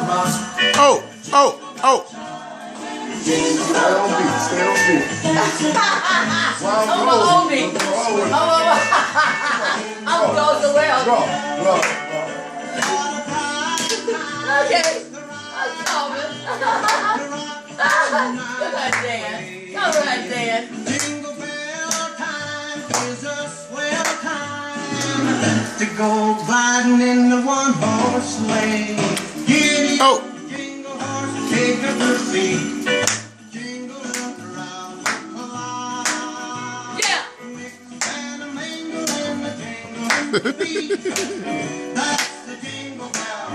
Oh, oh, oh. Stay on beat, stay on beat. I'm on me. I'm going to well. Go. Okay. I'm coming. Look at Dan. Come right, Dan. Jingle bell time is a swell time to go gliding in the one-horse sleigh. Giddy Oh. jingle horse, take a good beat. Jingle around the clock. Yeah. Mix and a mingle in the jingle beat. That's the jingle bell.